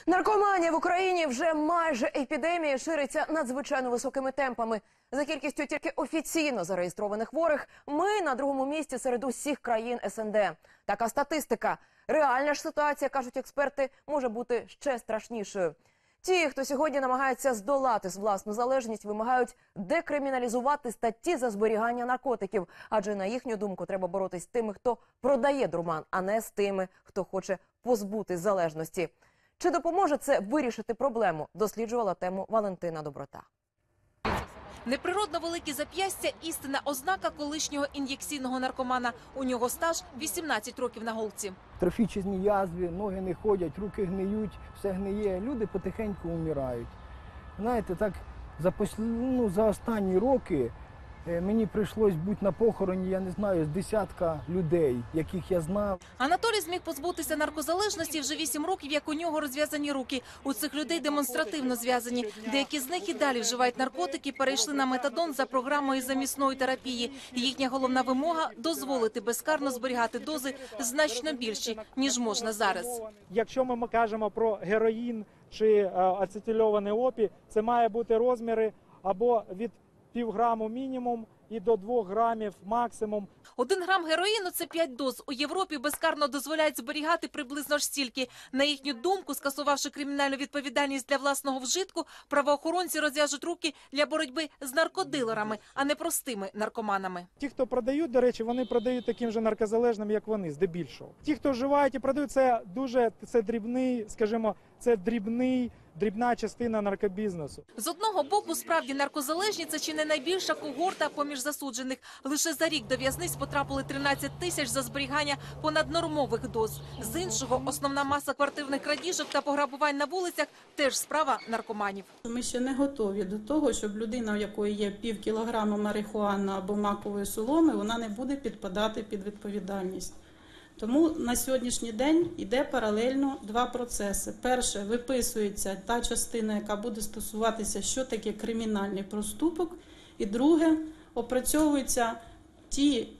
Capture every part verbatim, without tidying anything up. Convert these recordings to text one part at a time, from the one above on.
Наркоманія в Україні вже майже епідемія шириться надзвичайно високими темпами. За кількістю тільки офіційно зареєстрованих хворих ми на другому місці серед усіх країн ес ен де. Така статистика. Реальна ж ситуація, кажуть експерти, може бути ще страшнішою. Ті, хто сьогодні намагається здолати власну залежність, вимагають декриміналізувати статті за зберігання наркотиків. Адже, на їхню думку, треба боротись з тими, хто продає дурман, а не з тими, хто хоче позбутись залежності. Чи допоможе це вирішити проблему, досліджувала тему Валентина Доброта. Неприродно великі зап'ястя – істинна ознака колишнього ін'єкційного наркомана. У нього стаж вісімнадцять років на голці. Трофічні язви, ноги не ходять, руки гниють, все гниє. Люди потихеньку вмирають. Знаєте, так за, ну, за останні роки мені прийшлось бути на похороні, я не знаю, з десятка людей, яких я знав. Анатолій зміг позбутися наркозалежності вже вісім років, як у нього розв'язані руки. У цих людей демонстративно зв'язані. Деякі з них і далі вживають наркотики, перейшли на метадон за програмою замісної терапії. Їхня головна вимога – дозволити безкарно зберігати дози значно більші, ніж можна зараз. Якщо ми кажемо про героїн чи ацетильований опій, це має бути розміри або від півграму мінімум і до двох грамів максимум. Один грам героїну – це п'ять доз. У Європі безкарно дозволяють зберігати приблизно ж стільки. На їхню думку, скасувавши кримінальну відповідальність для власного вжитку, правоохоронці розв'яжуть руки для боротьби з наркодилерами, а не простими наркоманами. Ті, хто продають, до речі, вони продають таким же наркозалежним, як вони, здебільшого. Ті, хто вживають і продають, це дуже це дрібний, скажімо, це дрібний, дрібна частина наркобізнесу. З одного боку, справді наркозалежні – це чи не найбільша когорта поміж засуджених. Лише за рік до в'язниць потрапили тринадцять тисяч за зберігання понаднормових доз. З іншого, основна маса квартирних крадіжок та пограбувань на вулицях – теж справа наркоманів. Ми ще не готові до того, щоб людина, у якої є пів кілограму марихуани або макової соломи, вона не буде підпадати під відповідальність. Тому на сьогоднішній день йде паралельно два процеси. Перше, виписується та частина, яка буде стосуватися, що таке кримінальний проступок. І друге, опрацьовуються ті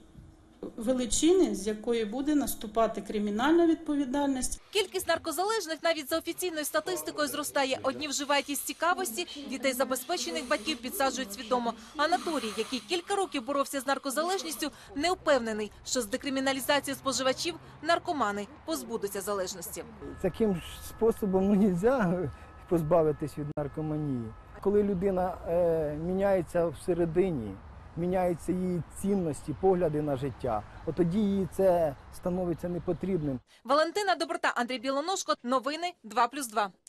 величини, з якої буде наступати кримінальна відповідальність. Кількість наркозалежних навіть за офіційною статистикою зростає. Одні вживають із цікавості, дітей забезпечених батьків підсаджують свідомо. Анатолій, який кілька років боровся з наркозалежністю, не впевнений, що з декриміналізацією споживачів наркомани позбудуться залежності. Таким ж способом ну, не можна позбавитись від наркоманії. Коли людина е, міняється всередині, міняються її цінності, погляди на життя, от тоді їй це становиться непотрібним. Валентина Доброта, Андрій Білоножко. Новини два плюс два.